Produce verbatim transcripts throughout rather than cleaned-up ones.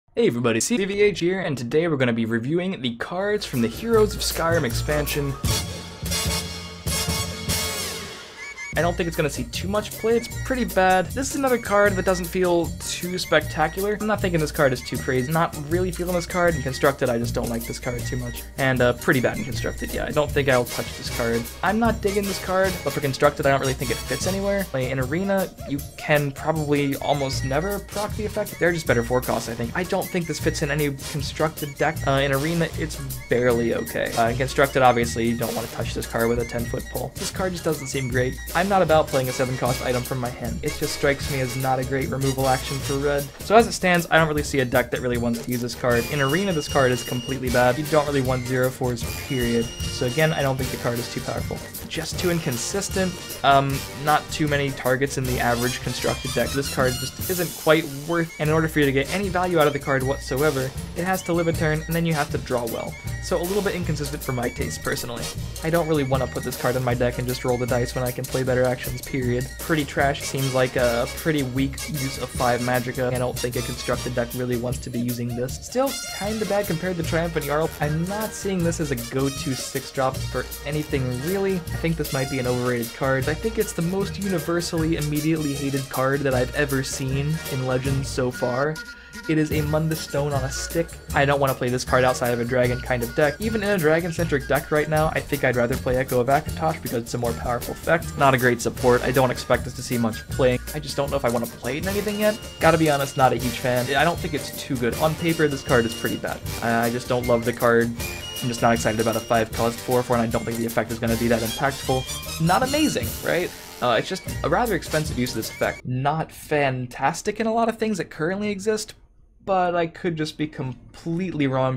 Hey everybody, C V H here, and today we're going to be reviewing the cards from the Heroes of Skyrim expansion. I don't think it's going to see too much play. It's pretty bad. This is another card that doesn't feel too spectacular. I'm not thinking this card is too crazy. Not really feeling this card. In Constructed, I just don't like this card too much. And uh, pretty bad in Constructed, yeah. I don't think I'll touch this card. I'm not digging this card, but for Constructed, I don't really think it fits anywhere. Like, in Arena, you can probably almost never proc the effect. They're just better for costs, I think. I don't think this fits in any Constructed deck. Uh, in Arena, it's barely okay. Uh, in Constructed, obviously, you don't want to touch this card with a ten foot pole. This card just doesn't seem great. I'm not about playing a seven cost item from my hand. It just strikes me as not a great removal action for red. So as it stands, I don't really see a deck that really wants to use this card. In Arena, this card is completely bad. You don't really want zero fours, period. So again, I don't think the card is too powerful. Just too inconsistent. Um, not too many targets in the average Constructed deck. This card just isn't quite worth, and in order for you to get any value out of the card whatsoever, it has to live a turn, and then you have to draw well. So a little bit inconsistent for my taste, personally. I don't really want to put this card in my deck and just roll the dice when I can play better actions, period. Pretty trash. Seems like a pretty weak use of five Magicka. I don't think a Constructed deck really wants to be using this. Still kinda bad compared to Triumphant Jarl. I'm not seeing this as a go-to six drop for anything really. I think this might be an overrated card. I think it's the most universally immediately hated card that I've ever seen in Legends so far. It is a Mundus Stone on a stick. I don't want to play this card outside of a dragon kind of deck. Even in a dragon-centric deck right now, I think I'd rather play Echo of Akatosh because it's a more powerful effect. Not a great support. I don't expect us to see much playing. I just don't know if I want to play it in anything yet. Gotta be honest, not a huge fan. I don't think it's too good. On paper, this card is pretty bad. I just don't love the card. I'm just not excited about a five cost four four, and I don't think the effect is going to be that impactful. Not amazing, right? Uh, it's just a rather expensive use of this effect. Not fantastic in a lot of things that currently exist, but I could just be completely wrong.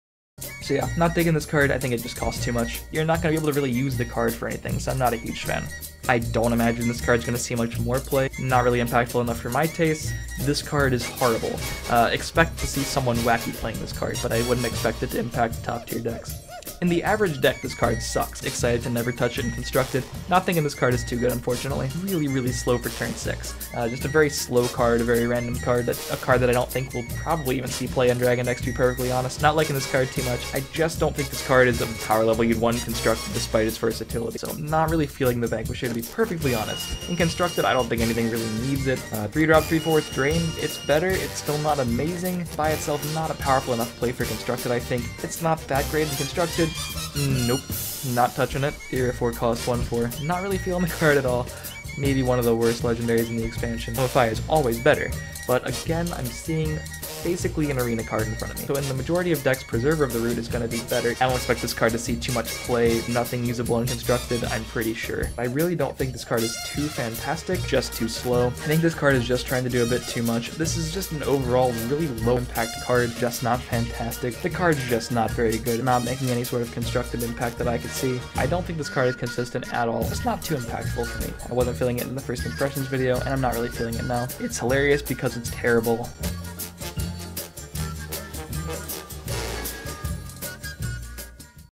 So yeah, not digging this card. I think it just costs too much. You're not going to be able to really use the card for anything, so I'm not a huge fan. I don't imagine this card's going to see much more play. Not really impactful enough for my taste. This card is horrible. Uh, expect to see someone wacky playing this card, but I wouldn't expect it to impact top tier decks. In the average deck, this card sucks. Excited to never touch it in Constructed. Not thinking this card is too good, unfortunately. Really, really slow for turn six. Uh, just a very slow card, a very random card, that, a card that I don't think will probably even see play on Dragon decks, to be perfectly honest. Not liking this card too much. I just don't think this card is of a power level you'd want in Constructed despite its versatility. So I'm not really feeling the Vanquisher, to be perfectly honest. In Constructed, I don't think anything really needs it. Uh, three drop, three four, Drain, it's better. It's still not amazing. By itself, not a powerful enough play for Constructed, I think. It's not that great in Constructed. Nope, not touching it. Three or four cost one four. Not really feeling the card at all. Maybe one of the worst legendaries in the expansion. Notify is always better, but again, I'm seeing basically an arena card in front of me. So in the majority of decks, Preserver of the Root is going to be better. I don't expect this card to see too much play, nothing usable in Constructed, I'm pretty sure. I really don't think this card is too fantastic, just too slow. I think this card is just trying to do a bit too much. This is just an overall really low impact card, just not fantastic. The card's just not very good, not making any sort of Constructed impact that I could see. I don't think this card is consistent at all. It's not too impactful for me. I wasn't feeling it in the first impressions video, and I'm not really feeling it now. It's hilarious because it's terrible.